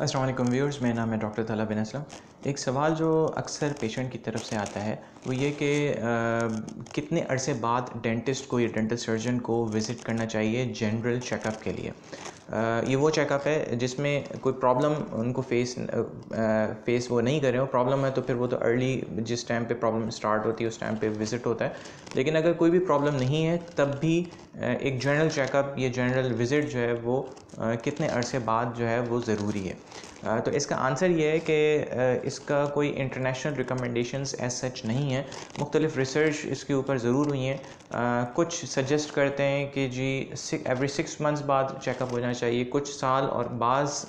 अस्सलाम वालेकुम व्यूअर्स, मेरा नाम है डॉक्टर तला बिन असलम। एक सवाल जो अक्सर पेशेंट की तरफ से आता है वो ये कि कितने अरसे बाद डेंटिस्ट को या डेंटल सर्जन को विज़िट करना चाहिए जनरल चेकअप के लिए। ये वो चेकअप है जिसमें कोई प्रॉब्लम उनको फेस वो नहीं कर रहे हो। प्रॉब्लम है तो फिर वो तो अर्ली जिस टाइम पे प्रॉब्लम स्टार्ट होती है उस टाइम पे विज़िट होता है। लेकिन अगर कोई भी प्रॉब्लम नहीं है तब भी एक जनरल चेकअप या जनरल विज़िट जो है वो कितने अरसे बाद जो है वो ज़रूरी है। तो इसका आंसर ये है कि इसका कोई इंटरनेशनल रिकमेंडेशंस एज सच नहीं है। मुख्तलिफ रिसर्च इसके ऊपर ज़रूर हुई हैं। कुछ सजेस्ट करते हैं कि जी एवरी 6 मंथ्स बाद चेकअप हो जाना चाहिए, कुछ साल, और बाज़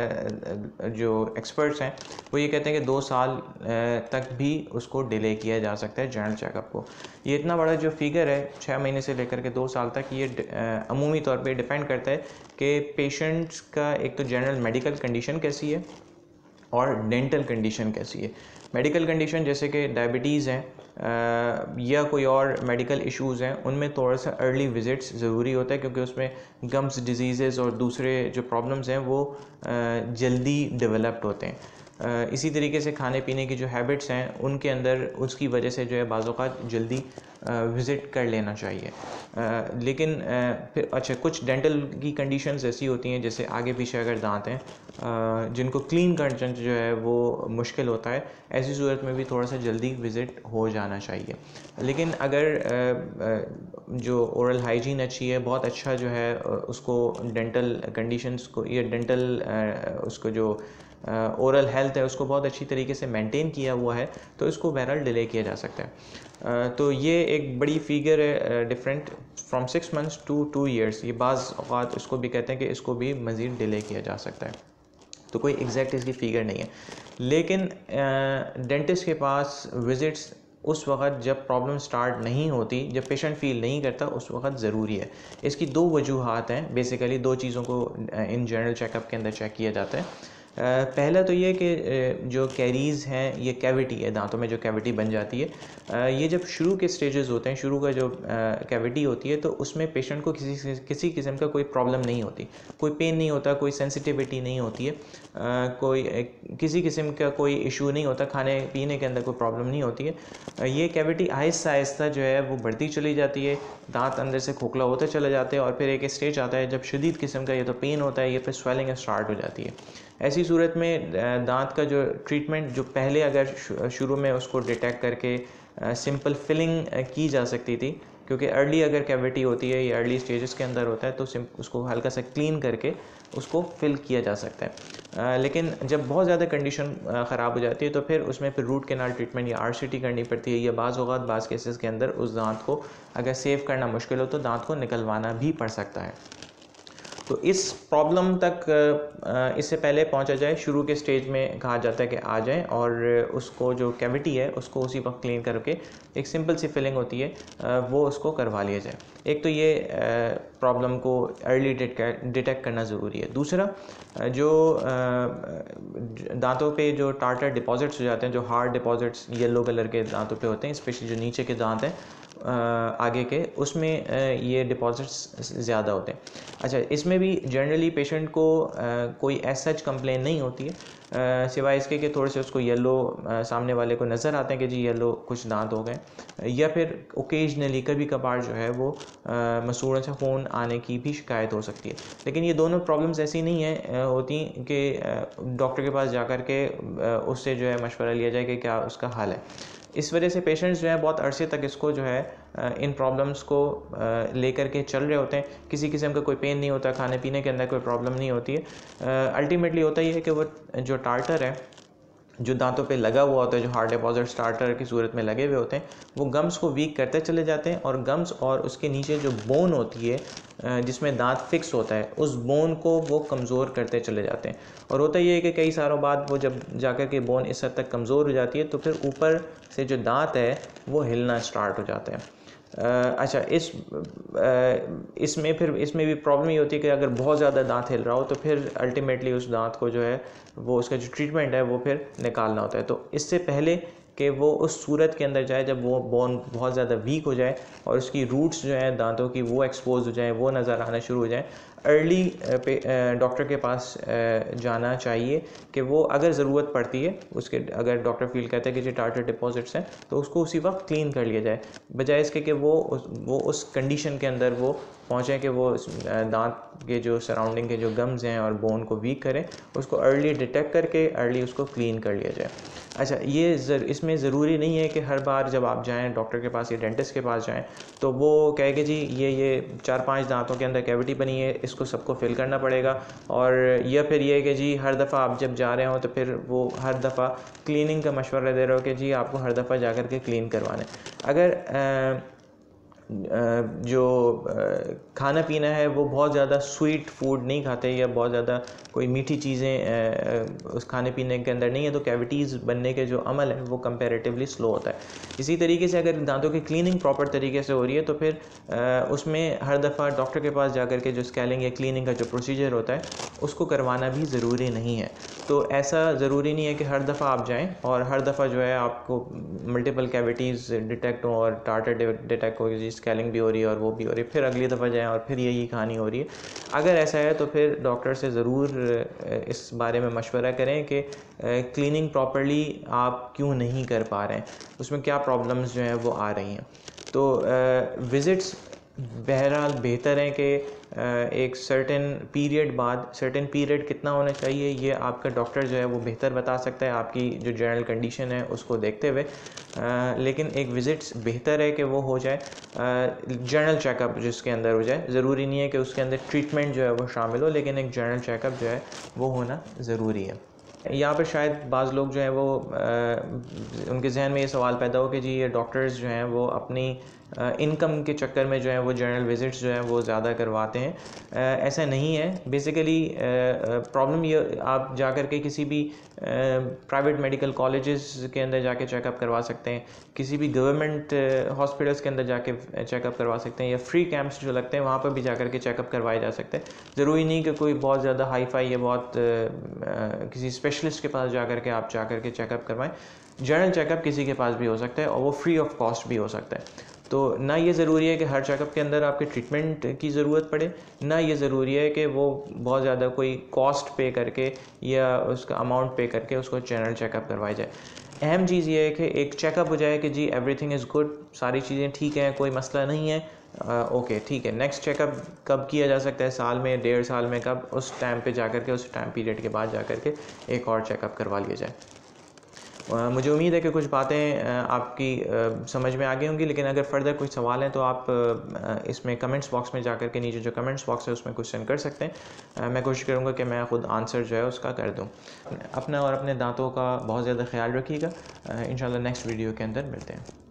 जो एक्सपर्ट्स हैं वो ये कहते हैं कि 2 साल तक भी उसको डिले किया जा सकता है जनरल चेकअप को। ये इतना बड़ा जो फिगर है 6 महीने से लेकर के 2 साल तक, ये अमूमी तौर पे डिपेंड करता है कि पेशेंट्स का एक तो जनरल मेडिकल कंडीशन कैसी है और डेंटल कंडीशन कैसी है। मेडिकल कंडीशन जैसे कि डायबिटीज़ हैं या कोई और मेडिकल इश्यूज़ हैं, उनमें थोड़ा सा अर्ली विज़िट्स ज़रूरी होता है क्योंकि उसमें गम्स डिजीज़ और दूसरे जो प्रॉब्लम्स हैं वो जल्दी डेवलप्ड होते हैं। इसी तरीके से खाने पीने की जो हैबिट्स हैं उनके अंदर उसकी वजह से जो है बाज़ औक़ात जल्दी विज़िट कर लेना चाहिए। लेकिन फिर अच्छा, कुछ डेंटल की कंडीशंस ऐसी होती हैं जैसे आगे पीछे अगर दांत हैं जिनको क्लीन करना जो है वो मुश्किल होता है, ऐसी सूरत में भी थोड़ा सा जल्दी विज़िट हो जाना चाहिए। लेकिन अगर जो ओरल हाइजीन अच्छी है, बहुत अच्छा जो है उसको डेंटल कंडीशंस को या डेंटल उसको जो ओरल हेल्थ है उसको बहुत अच्छी तरीके से मेंटेन किया हुआ है, तो इसको बहरहाल डिले किया जा सकता है। तो ये एक बड़ी फिगर है, different from 6 months to 2 years. ये बाज़ औक़ात इसको भी कहते हैं कि इसको भी मज़ीद डिले किया जा सकता है। तो कोई एग्जैक्ट इसकी फ़िगर नहीं है। लेकिन डेंटिस्ट के पास विज़िट्स उस वक़्त जब प्रॉब्लम स्टार्ट नहीं होती, जब पेशेंट फ़ील नहीं करता, उस वक़्त ज़रूरी है। इसकी 2 वजूहात हैं। बेसिकली 2 चीज़ों को इन जनरल चेकअप के अंदर चेक किया जाता है। पहला तो ये कि जो कैरीज़ हैं, ये कैविटी है, दांतों में जो कैविटी बन जाती है, ये जब शुरू के स्टेजेस होते हैं, शुरू का जो कैविटी होती है, तो उसमें पेशेंट को किसी किस्म का कोई प्रॉब्लम नहीं होती, कोई पेन नहीं होता, कोई सेंसिटिविटी नहीं होती है, किसी किस्म का कोई इशू नहीं होता, खाने पीने के अंदर कोई प्रॉब्लम नहीं होती है। ये कैविटी आहिस्ता आहिस्ता जो है वो बढ़ती चली जाती है, दांत अंदर से खोखला होते चले जाते हैं और फिर एक स्टेज आता है जब शदीद किस्म का या तो पेन होता है या फिर स्वेलिंग स्टार्ट हो जाती है। ऐसी सूरत में दांत का जो ट्रीटमेंट जो पहले अगर शुरू में उसको डिटेक्ट करके सिंपल फिलिंग की जा सकती थी, क्योंकि अर्ली अगर कैविटी होती है या अर्ली स्टेजेस के अंदर होता है तो उसको हल्का सा क्लीन करके उसको फिल किया जा सकता है। लेकिन जब बहुत ज़्यादा कंडीशन ख़राब हो जाती है तो फिर उसमें फिर रूट कैनाल ट्रीटमेंट या आरसीटी करनी पड़ती है, या बाज़ केसेस के अंदर उस दांत को अगर सेव करना मुश्किल हो तो दांत को निकलवाना भी पड़ सकता है। तो इस प्रॉब्लम तक इससे पहले पहुंचा जाए, शुरू के स्टेज में कहा जाता है कि आ जाएं और उसको जो कैविटी है उसको उसी वक्त क्लीन करके एक सिंपल सी फिलिंग होती है वो उसको करवा लिया जाए। एक तो ये प्रॉब्लम को अर्ली डिटेक्ट करना ज़रूरी है। दूसरा, जो दांतों पे जो टार्टर डिपॉजिट्स हो जाते हैं, जो हार्ड डिपॉजिट्स येलो कलर के दांतों पे होते हैं, स्पेशली जो नीचे के दांत हैं आगे के, उसमें ये डिपॉजिट्स ज़्यादा होते हैं। अच्छा, इसमें भी जनरली पेशेंट को कोई एज सच कंप्लेन नहीं होती है, सिवाय इसके कि थोड़े से उसको येलो सामने वाले को नज़र आते हैं कि जी येलो कुछ दांत हो गए, या फिर ओकेजनली कभी कभार जो है वो मसूड़ों से खून आने की भी शिकायत हो सकती है। लेकिन ये दोनों प्रॉब्लम्स ऐसी नहीं है होती कि डॉक्टर के पास जा कर के उससे जो है मशवरा लिया जाए कि क्या उसका हल है। इस वजह से पेशेंट्स जो है बहुत अरसे तक इसको जो है इन प्रॉब्लम्स को लेकर के चल रहे होते हैं। किसी किस्म का कोई पेन नहीं होता, खाने पीने के अंदर कोई प्रॉब्लम नहीं होती है। अल्टीमेटली होता ये है कि वो जो टार्टर है जो दांतों पे लगा हुआ होता है, जो हार्ड डिपॉजिट स्टार्टर की सूरत में लगे हुए होते हैं, वो गम्स को वीक करते चले जाते हैं, और गम्स और उसके नीचे जो बोन होती है जिसमें दांत फिक्स होता है, उस बोन को वो कमज़ोर करते चले जाते हैं। और होता ये है कि कई सालों बाद वो जब जाकर के बोन इस हद तक कमज़ोर हो जाती है तो फिर ऊपर से जो दांत है वो हिलना स्टार्ट हो जाता है। अच्छा, इसमें भी प्रॉब्लम ये होती है कि अगर बहुत ज़्यादा दांत हिल रहा हो तो फिर अल्टीमेटली उस दांत को जो है वो उसका जो ट्रीटमेंट है वो फिर निकालना होता है। तो इससे पहले कि वो उस सूरत के अंदर जाए जब वो बोन बहुत ज़्यादा वीक हो जाए और उसकी रूट्स जो हैं दांतों की वो एक्सपोज हो जाएँ, वो नज़र आना शुरू हो जाएँ, अर्ली डॉक्टर के पास जाना चाहिए कि वो अगर ज़रूरत पड़ती है उसके, अगर डॉक्टर फील करते हैं कि जी टार्टर डिपॉजिट्स हैं तो उसको उसी वक्त क्लीन कर लिया जाए, बजाय इसके कि वो उस कंडीशन के अंदर वो पहुँचें कि वो दांत के जो सराउंडिंग के जो गम्स हैं और बोन को वीक करें। उसको अर्ली डिटेक्ट करके अर्ली उसको क्लीन कर लिया जाए। अच्छा, ये इसमें ज़रूरी नहीं है कि हर बार जब आप जाएं डॉक्टर के पास या डेंटिस्ट के पास जाएं तो वो कहे कि जी ये 4-5 दांतों के अंदर कैविटी बनी है, इसको सबको फिल करना पड़ेगा, और या फिर ये कि जी हर दफ़ा आप जब जा रहे हो तो फिर वो हर दफ़ा क्लीनिंग का मशवरा दे रहे हो कि जी आपको हर दफ़ा जा कर के क्लीन करवाना है। अगर जो खाना पीना है वो बहुत ज़्यादा स्वीट फूड नहीं खाते या बहुत ज़्यादा कोई मीठी चीज़ें उस खाने पीने के अंदर नहीं है, तो कैविटीज़ बनने के जो अमल है वो कंपैरेटिवली स्लो होता है। इसी तरीके से अगर दांतों की क्लीनिंग प्रॉपर तरीके से हो रही है तो फिर उसमें हर दफ़ा डॉक्टर के पास जाकर के जो स्कैलिंग या क्लीनिंग का जो प्रोसीजर होता है उसको करवाना भी ज़रूरी नहीं है। तो ऐसा ज़रूरी नहीं है कि हर दफ़ा आप जाएँ और हर दफ़ा जो है आपको मल्टीपल कैविटीज़ डिटेक्ट हो और टार्टर डिटेक्ट हो, स्कैलिंग भी हो रही है और वो भी हो रही है, फिर अगली दफ़ा जाएँ और फिर यही कहानी हो रही है। अगर ऐसा है तो फिर डॉक्टर से ज़रूर इस बारे में मशवरा करें कि क्लीनिंग प्रॉपर्ली आप क्यों नहीं कर पा रहे हैं, उसमें क्या प्रॉब्लम्स जो हैं वो आ रही हैं। तो विज़िट्स बहरहाल बेहतर है कि एक सर्टेन पीरियड बाद, सर्टेन पीरियड कितना होना चाहिए ये आपका डॉक्टर जो है वो बेहतर बता सकता है आपकी जो जनरल कंडीशन है उसको देखते हुए, लेकिन एक विज़िट्स बेहतर है कि वो हो जाए जनरल चेकअप जिसके अंदर हो जाए। ज़रूरी नहीं है कि उसके अंदर ट्रीटमेंट जो है वो शामिल हो, लेकिन एक जनरल चेकअप जो है वो होना ज़रूरी है। यहाँ पर शायद बाज़ लोग जो हैं वो उनके जहन में ये सवाल पैदा हो कि जी ये डॉक्टर्स जो हैं वो अपनी इनकम के चक्कर में जो है वो जनरल विज़िट्स जो हैं वो ज़्यादा करवाते हैं। ऐसा नहीं है। बेसिकली प्रॉब्लम ये, आप जा कर के किसी भी प्राइवेट मेडिकल कॉलेजेस के अंदर जाके चेकअप करवा सकते हैं, किसी भी गवर्नमेंट हॉस्पिटल्स के अंदर जाके चेकअप करवा सकते हैं, या फ्री कैंप्स जो लगते हैं वहाँ पर भी जा कर के चेकअप करवाए जा सकते हैं। ज़रूरी नहीं कि कोई बहुत ज़्यादा हाई फाई या बहुत किसी स्पेशलिस्ट के पास जा कर के आप जा कर के चेकअप करवाएं। जनरल चेकअप किसी के पास भी हो सकता है और वो फ्री ऑफ कॉस्ट भी हो सकता है। तो ना ये ज़रूरी है कि हर चेकअप के अंदर आपके ट्रीटमेंट की ज़रूरत पड़े, ना ये ज़रूरी है कि वो बहुत ज़्यादा कोई कॉस्ट पे करके या उसका अमाउंट पे करके उसको जनरल चेकअप करवाया जाए। अहम चीज़ ये है कि एक चेकअप हो जाए कि जी एवरीथिंग इज़ गुड, सारी चीज़ें ठीक हैं, कोई मसला नहीं है, ओके ठीक है। नेक्स्ट चेकअप कब किया जा सकता है, साल में, 1.5 साल में, कब, उस टाइम पे जा कर के, उस टाइम पीरियड के बाद जा कर के एक और चेकअप करवा लिया जाए। मुझे उम्मीद है कि कुछ बातें आपकी समझ में आ गई होंगी, लेकिन अगर फर्दर कुछ सवाल हैं तो आप इसमें कमेंट्स बॉक्स में जाकर के नीचे जो कमेंट्स बॉक्स है उसमें क्वेश्चन कर सकते हैं। मैं कोशिश करूँगा कि मैं ख़ुद आंसर जो है उसका कर दूँ। अपना और अपने दांतों का बहुत ज़्यादा ख्याल रखिएगा। इंशाल्लाह नेक्स्ट वीडियो के अंदर मिलते हैं।